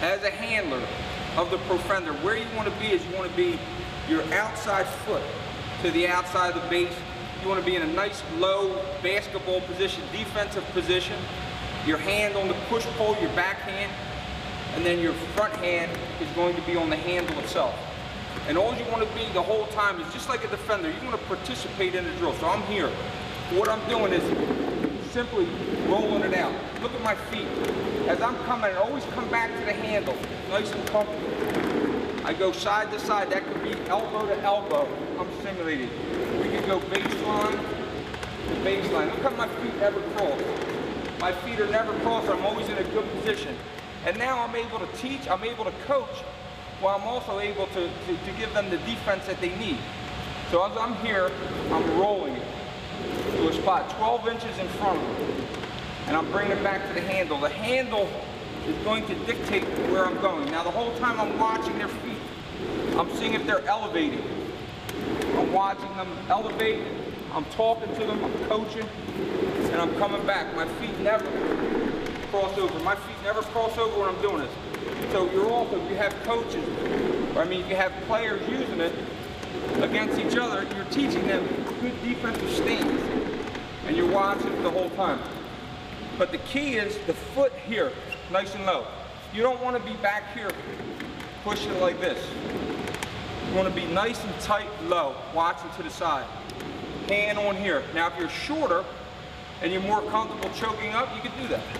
as a handler of the Profender, where you want to be is you want to be your outside foot to the outside of the base. You want to be in a nice low basketball position, defensive position. Your hand on the push-pull, your backhand, and then your front hand is going to be on the handle itself. And all you want to be the whole time is just like a defender. You want to participate in the drill. So I'm here. What I'm doing is simply rolling it out. Look at my feet. As I'm coming, I always come back to the handle, nice and comfortable. I go side to side. That could be elbow to elbow. I'm simulating. We could go baseline to baseline. Look how my feet never cross. My feet are never crossed. I'm always in a good position. And now I'm able to teach, I'm able to coach, while I'm also able to give them the defense that they need. So as I'm here, I'm rolling it to a spot 12 inches in front of me. And I'm bringing it back to the handle. The handle is going to dictate where I'm going. Now the whole time I'm watching their feet, I'm seeing if they're elevating. I'm watching them elevate, I'm talking to them, I'm coaching, and I'm coming back. My feet never cross over. My feet never cross over when I'm doing this. So you have coaches, or you have players using it against each other. You're teaching them good defensive stance, and you're watching it the whole time. But the key is the foot here, nice and low. You don't want to be back here pushing it like this. You want to be nice and tight, low, watching to the side. Hand on here. Now if you're shorter and you're more comfortable choking up, you can do that.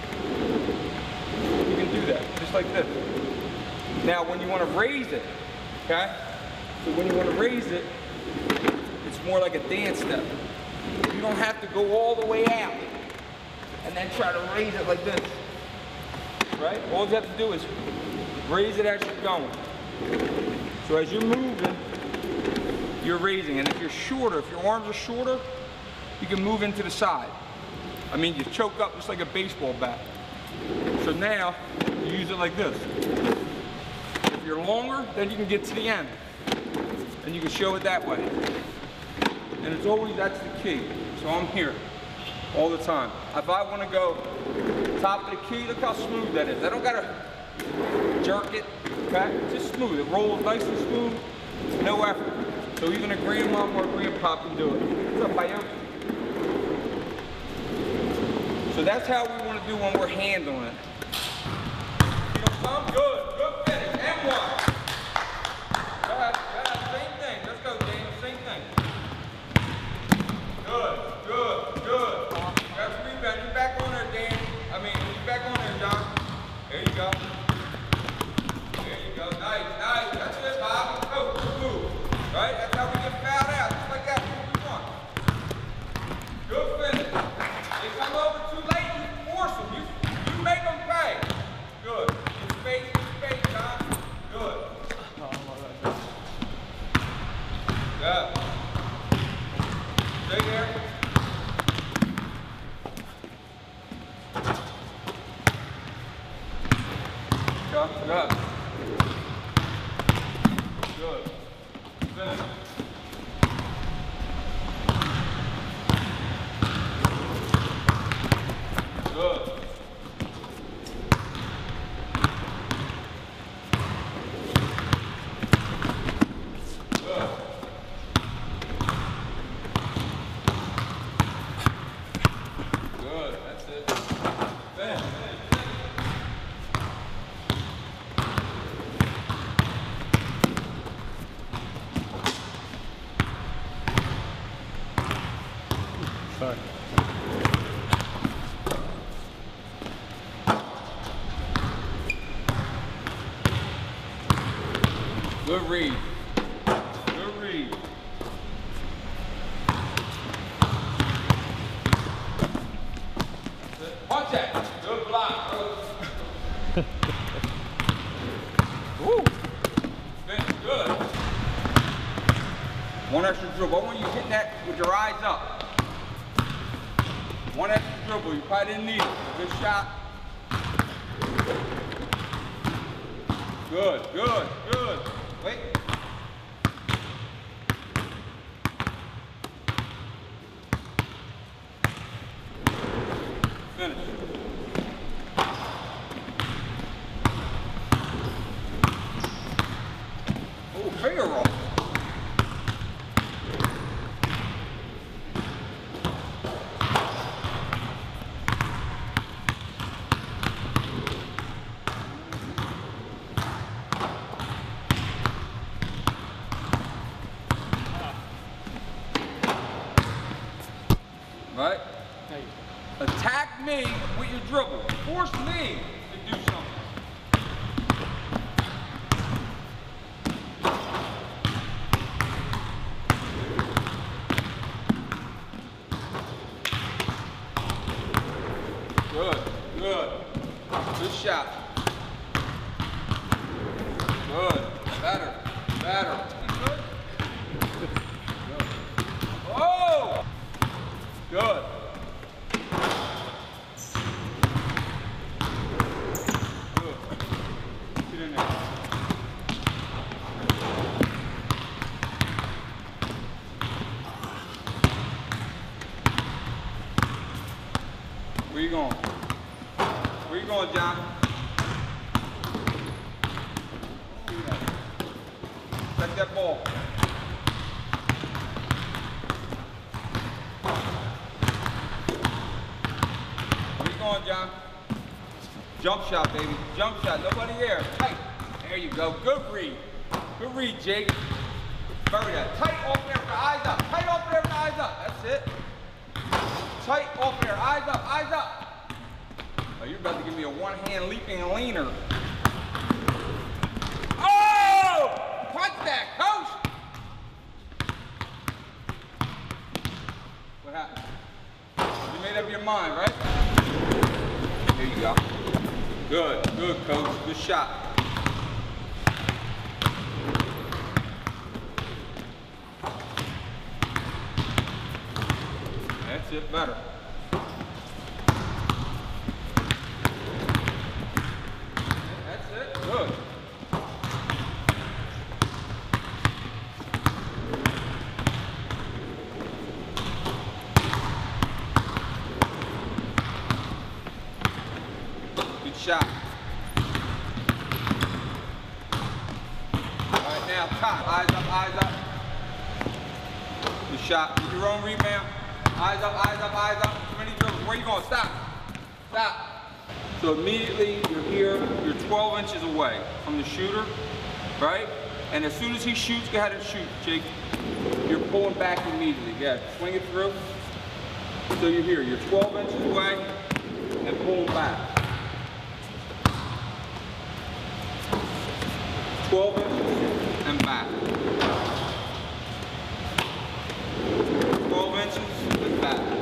You can do that, just like this. Now when you want to raise it, okay? So when you want to raise it, it's more like a dance step. You don't have to go all the way out and then try to raise it like this, right? All you have to do is raise it as you're going. So as you're moving, you're raising. And if you're shorter, if your arms are shorter, you can move into the side. You choke up just like a baseball bat. So now, you use it like this. If you're longer, then you can get to the end. And you can show it that way. And it's always, that's the key. So I'm here all the time. If I want to go top of the key, look how smooth that is. I don't gotta jerk it, okay? Just smooth. It rolls nice and smooth, no effort. So even a grandmom or a grandpa can do it. What's up, Bayo? So that's how we want to do when we're handling it. You know, some good finish, and one. Go ahead, same thing. Let's go, Daniel, same thing. Good. That's rebound. You're back on there, Dan. You're back on there, John. There you go. Nice. That's it, Bob. Go, move. Right? That's how we get fouled out. Just like that. What we want. Good finish. They come over too late, you force them. You make them pay. Good. Get space, John. Good. Good. Stay there. Good. Good. Finish. Good. Good. That's it. Finish. Sorry. Good read. Good read. Punch that. Good block. Woo. Finish. Good. One extra dribble. I want you hitting that with your eyes up. One extra dribble. You probably didn't need it. Good shot. Good. Wait. Finish. attack me with your dribble. Force me to do something. Good, good. Good shot. Good. Better, better. Good. Good. Oh! Good. Good. Get in there. Where you going? Where you going, John? Check that ball. Where you going, John? Jump shot, baby. Jump shot. Nobody here. Tight. There you go. Good read. Good read, Jake. Bury that. Tight off there with the eyes up. Tight off there with the eyes up. That's it. Tight off there. Eyes up. Eyes up. Oh, you're about to give me a one-hand leaping leaner. Oh! Punch that, coach! What happened? You made up your mind, right? There you go. Good, good, coach. Good shot. That's it, better. That's it, good. Good shot. All right, now top. Eyes up, eyes up. Good shot. Get your own rebound. Eyes up, eyes up, eyes up. Too many dribbles. Where you going? Stop. Stop. So immediately you're here, you're 12 inches away from the shooter, right? And as soon as he shoots, go ahead and shoot, Jake. You're pulling back immediately. Yeah, swing it through. So you're here, you're 12 inches away and pulling back. 12 inches and back. 12 inches and back.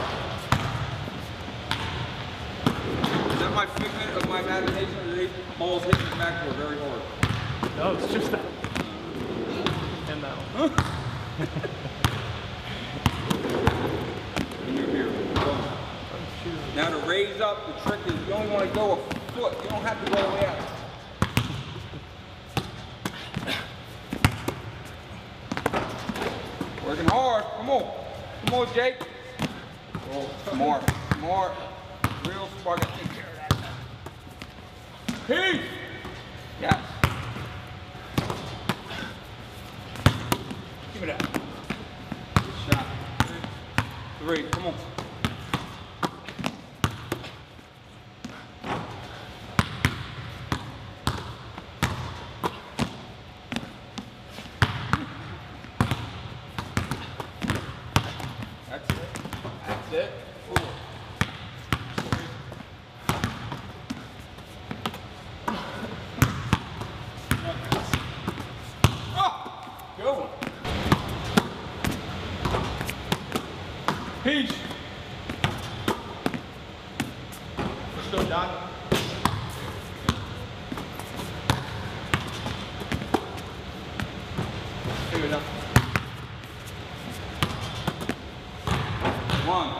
Is that my figment of my imagination, or the balls hitting the backboard very hard? No, it's just that. And that one. And you're here. Boom. Now to raise up, the trick is you only want to go a foot. You don't have to go all the way out. Working hard. Come on. Come on, Jake. Oh, smart. Smart. Real smart. Gotta take care of that. Peace. Yes. Give it up. Good shot. 3. Come on. That's it. That's it. 4. Oh, good one. Peace. Let's go, John. Here we go. 1,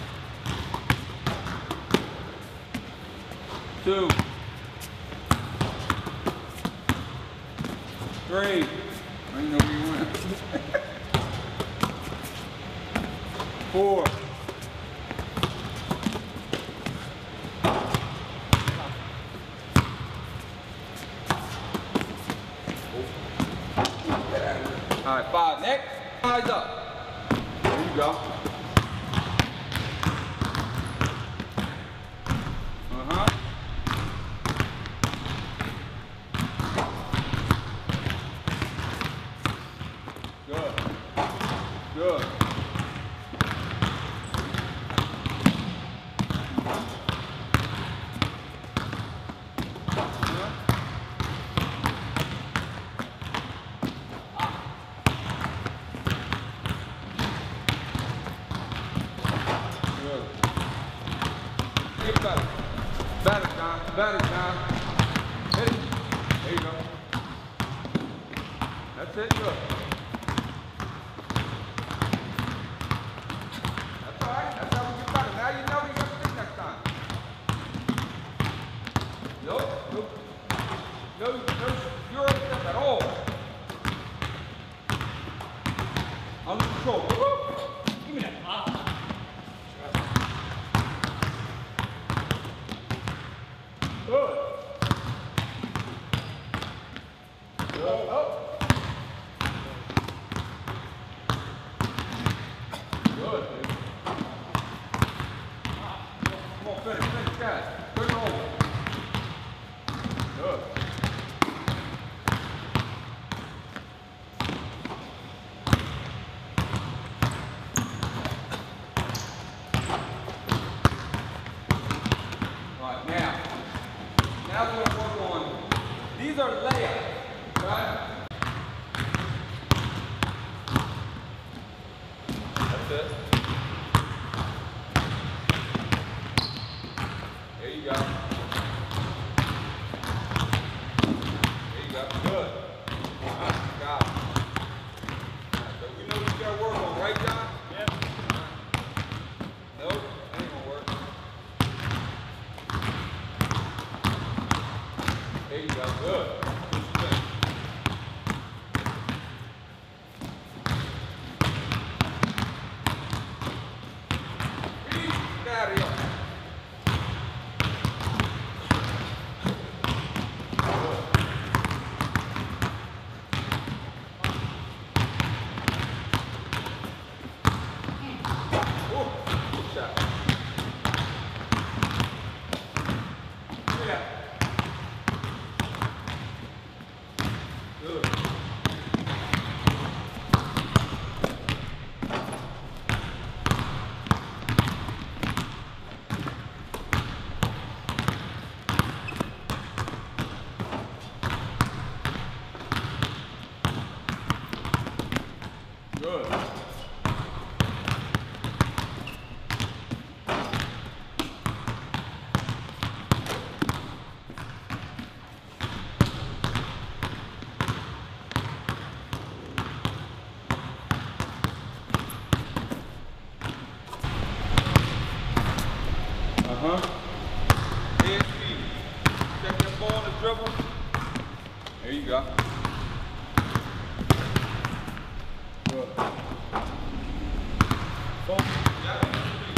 2, 3. I didn't know where you went. 4. 5. Next. Eyes up. There you go. Good. Good. get better. Better, John. Better, John. Hit it. There you go. That's it. Good. That's all right. That's how we get better. Now you know you're going to stick next time. Nope. Nope. No Euro step at all. Under control. Woo! Give me that pop. Good. Good. Oh. Good, dude. Come on, finish, guys. Good roll. Good. Now we're going to work on, these are layups, right? That's it. There you go. There you go. Good. Got it. So we know what you got to work on, right, John? Yep. Nope, that ain't going to work. There you go, good. Get out of here. Good shot. Yeah. Good. Good. Head speed. Check that ball in the dribble. There you go. Good. Focus. Yeah.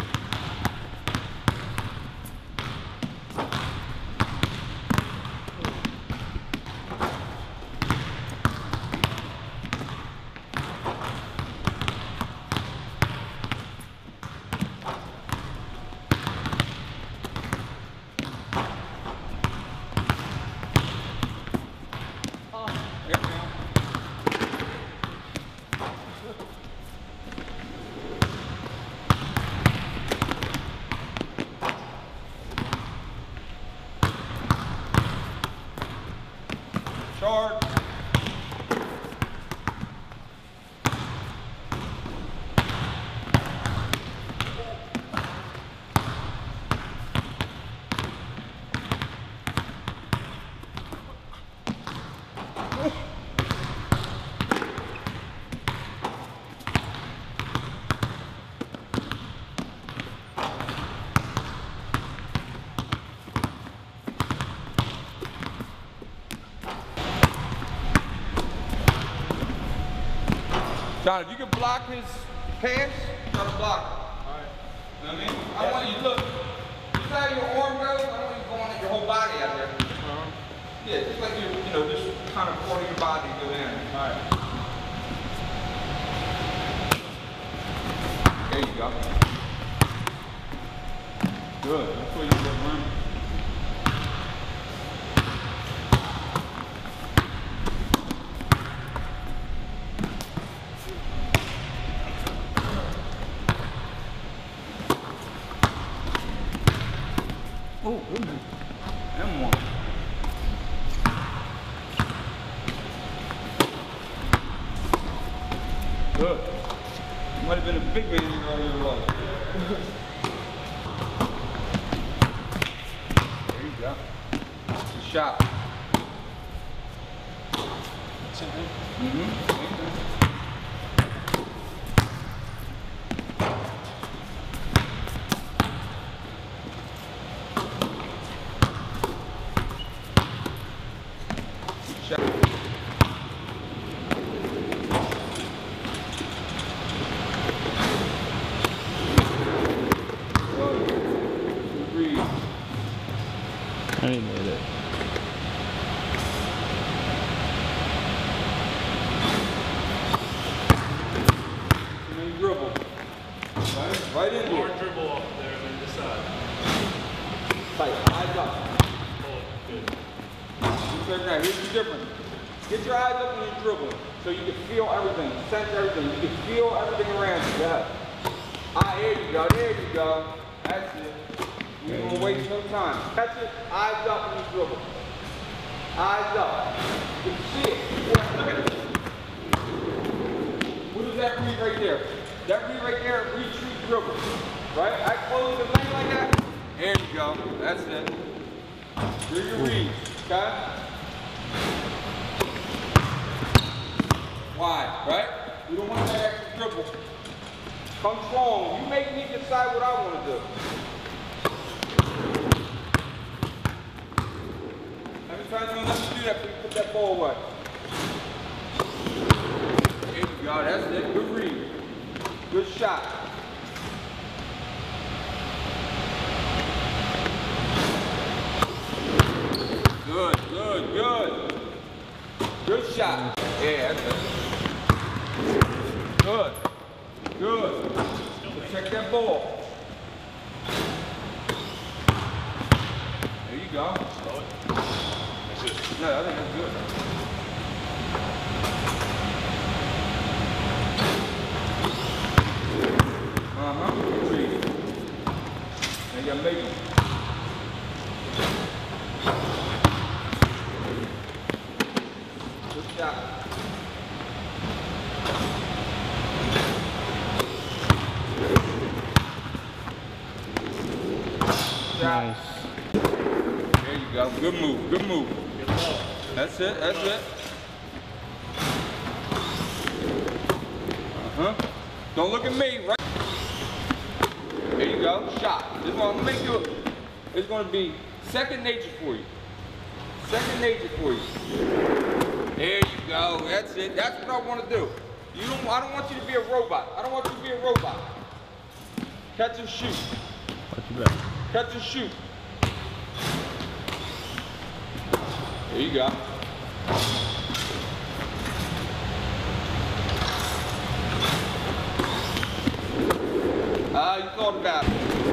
Charge. John, if you can block his pass, try to block it. All right. You know what I mean? I want you to look. Just how your arm goes, I want you going at your whole body out there. Yeah, just like you know, just kind of part of your body go in. All right. There you go. Good. That's where you get room. Oh, goodness. And one. Good. Might have been a big man earlier, was. go. Good shot. Mm-hmm. I made it. And then dribble. Right into More it. dribble off there than this side. Tight. Eyes up. Oh, good. Now, here's the difference. Get your eyes up when you're dribbling, so you can feel everything, sense everything. You can feel everything around you. Yeah. There you go. There you go. That's it. You don't waste no time. That's it. Eyes up when you dribble. Eyes up. You can see it. Yeah, look at it. What is that read right there? That read right there, retreat dribble. Right? I close the lane like that. There you go. That's it. Do your read. Okay? Wide, right? You don't want that extra dribble. Come strong. You make me decide what I want to do. How many times you gonna let me do that before you put that ball away? There you go. That's it. Good read. Good shot. Good, good, good. Good shot. Yeah, that's it. Good. Good. Check that ball. There you go. Slow it. That's it. No, I think that's good. Read. Now you gotta make them. Good shot. Nice. There you go. Good move. Good move. Good ball. That's it. That's it. Don't look at me. Right. There you go. Shot. This is what I'm gonna make you. It's gonna be second nature for you. Second nature for you. There you go. That's it. That's what I want to do. I don't want you to be a robot. I don't want you to be a robot. Catch and shoot. Watch your back. Catch and shoot. There you go. You thought about it.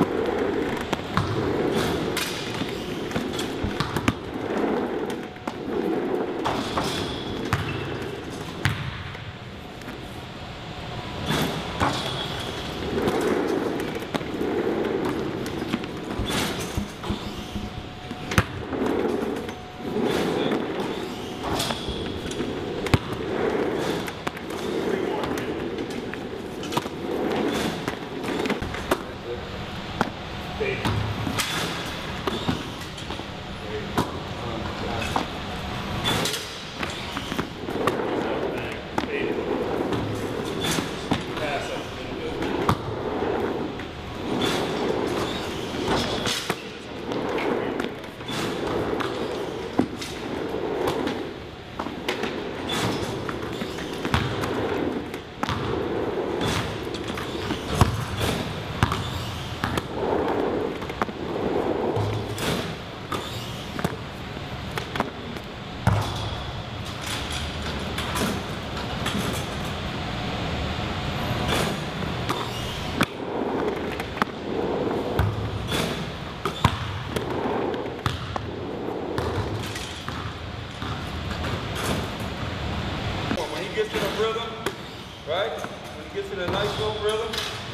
Gets in a rhythm, right? When he gets in a nice little rhythm.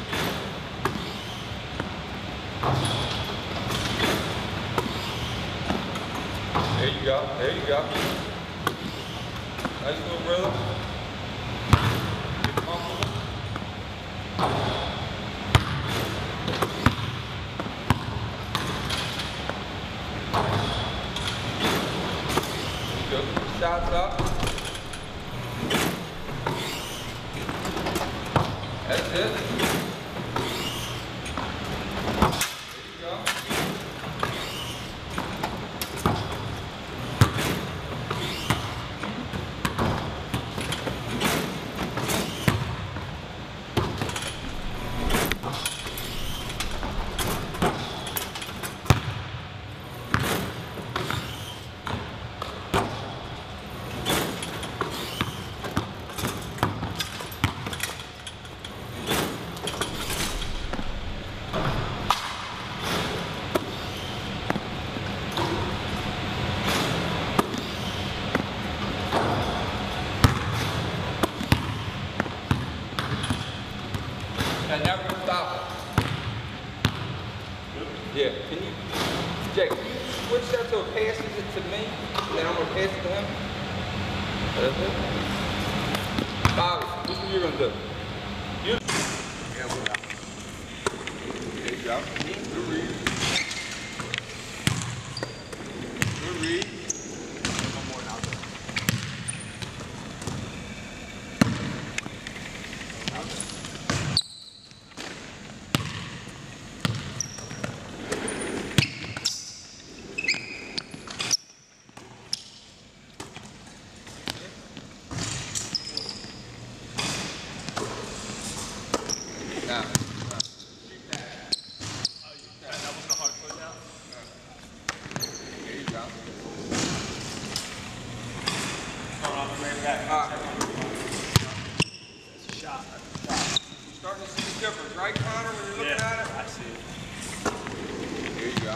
There you go, there you go. Nice little rhythm. Get comfortable. shots up. That's it. There you go. And never stop it. Yeah, can you, Jake, can you switch that so it passes it to me, and then I'm going to pass it to him? That's it? Bobby, this is what you're going to do. You. Yeah, we're out. There you go. Good read. Good read. One more now. Now, shoot that. That wasn't a hard closeout? There you go. Going off the right back. That's a shot. You're starting to see the difference, right, Connor, when you're looking at it? I see it. There you go.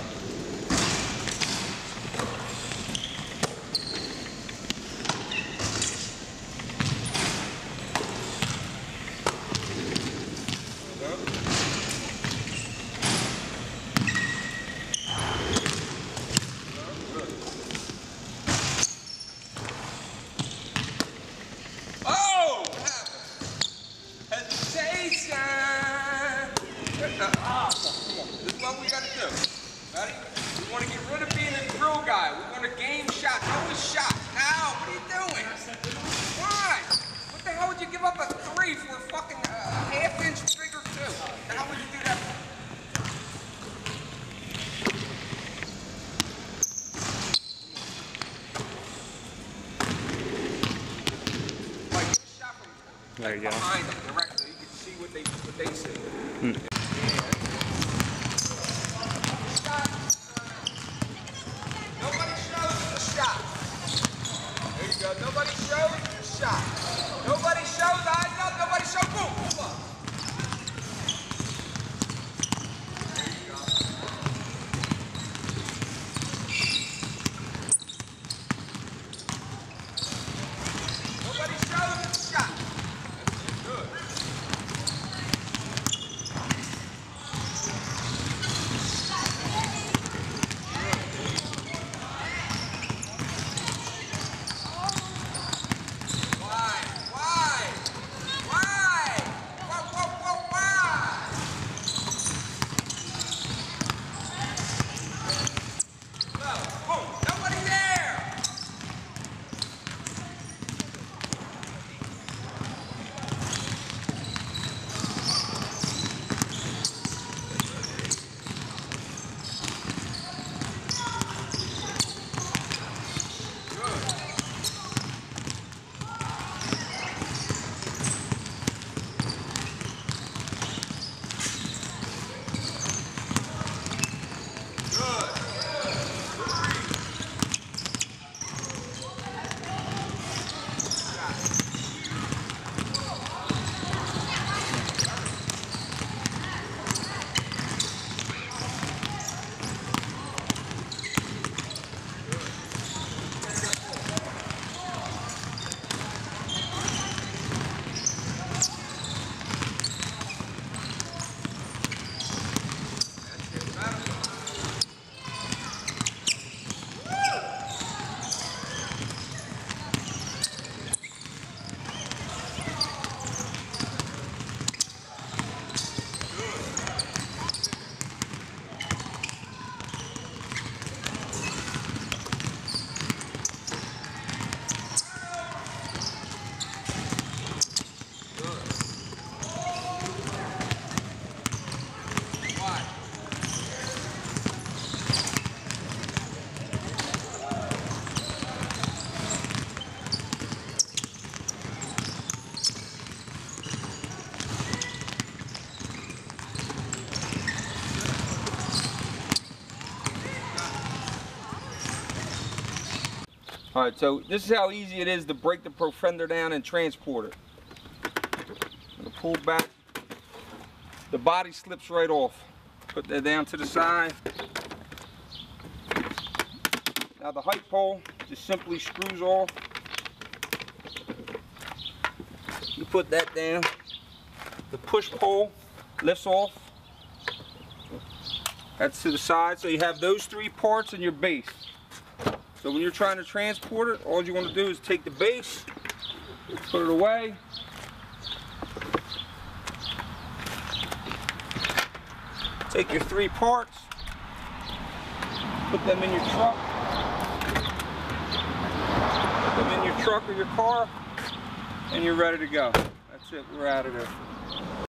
Oh! What happened? Hesitation! Come on. This is what we gotta do. Ready? We want to get rid of being a drill guy. We want to game shots. Always shots. Ow! What are you doing? Why? What the hell would you give up a 3 for a fucking half-inch bigger 2? The hell would you do that for? Like, get a shot from There you go. behind them directly. You can see what they see. Nobody shows the shot. There you go. Nobody shows the shot. Nobody shows eyes up. Nobody shows boom. Move up. There you go. Nobody shows the shot. That's good. All right, so this is how easy it is to break the PROFENDER down and transport it. I'm gonna pull back. The body slips right off. Put that down to the side. Now the height pole just simply screws off. You put that down. The push pole lifts off. That's to the side. So you have those three parts in your base. So when you're trying to transport it, all you want to do is take the base, put it away. Take your three parts, put them in your truck. Put them in your truck or your car, and you're ready to go. That's it, we're out of there.